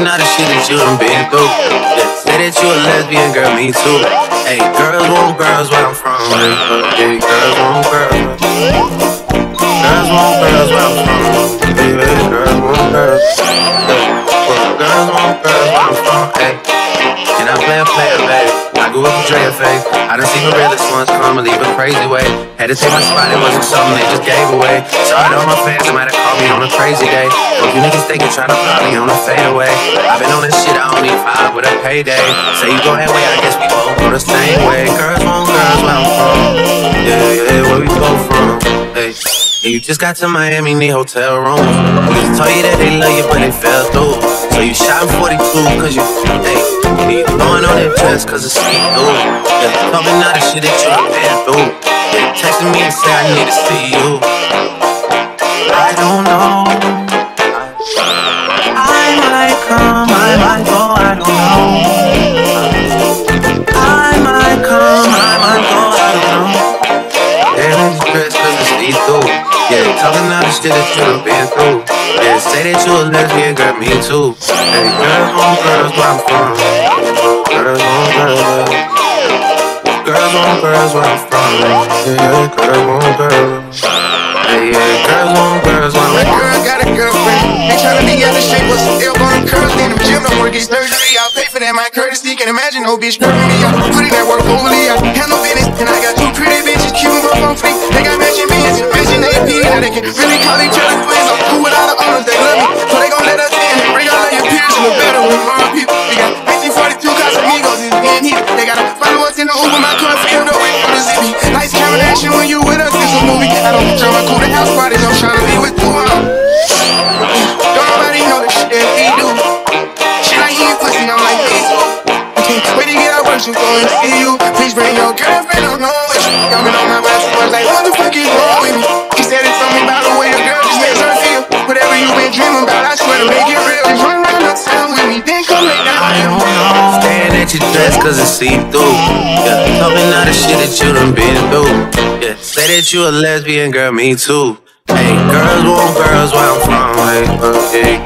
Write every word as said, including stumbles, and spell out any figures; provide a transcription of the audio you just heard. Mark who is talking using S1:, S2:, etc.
S1: all the shit that you done been through. Yeah, say that you a lesbian, girl, me too. Hey, girls want girls where I'm from. Hey, girls want girls. Girls want girls where I'm from. Baby, girls want girls. Girls want girls where I'm from. Hey, can I play a player, baby? I grew up with Dre face. I done seen the realest ones come and leave a crazy way. Had to take my spot, it wasn't something they just gave away. Sorry to all my fans, they might have called me on a crazy day. Hope you niggas think you're trying to pop me on a fadeaway. I've been on this shit, I don't need five with a payday. Say you go that way, I guess we both go the same way. Girls want girls where I'm from. Yeah, yeah, where we both from. Hey, and you just got to Miami, need hotel rooms. Niggas told you that they love you, but they fell through. So you shot in forty-two, cause you, hey, you throwing on that dress, cause it's see-through. Yeah, talking all the shit that you done been through. Yeah, texting me and say I need to see you. I don't know. I might come, I might go, I don't know. I might come, I might go, I don't know. Damn, it's dress cause it's see-through. Yeah, talking all the shit that you done been through. Yeah, say that you a lesbian, girl, me too. Hey, girls want girls where I'm from. Girls want girls. Girls want girls where I'm from. Yeah, girls want girls. Hey, yeah, girls want girls where I'm from.
S2: My girl got a girlfriend. They tryna be out of shape, but still on curls. In the gym, no more get surgery. I'll pay for that, my courtesy. Can't imagine no bitch curving me. I'm putting that work overly. I have no business, and I got two pretty bitches. Cute and both on fleek. They got matching bands, matching A P. Now they can really call each other twins. I'm cool with all the owners, they love me. So they gon' let us in. Bring all of your peers in the battle with more people. We got nineteen forty-two Casamigos, it's being heated. They gotta follow us in the Uber, my car filled up with on the Z B. Lights, camera, action when you with us, it's a movie. I don't try my cool to house parties, I'm tryna be with two of them. Don't nobody know the shit that we do. She like eating pussy, I'm like me too. When you get out work, you go and see you. Please bring your girlfriend, I don't know what you. Y'all been on my mind so much, like what the fuck is wrong with me? She said it's something about the way a girl just makes her feel. Whatever you been dreaming about, I swear to make it real. Just run around the town with me, then come lay down.
S1: I don't know. Staring at your dress cause it's see-through. Yeah, talking all the shit that you done been through. Yeah, say that you a lesbian, girl, me too. Hey, girls want girls where I'm from. Hey, okay,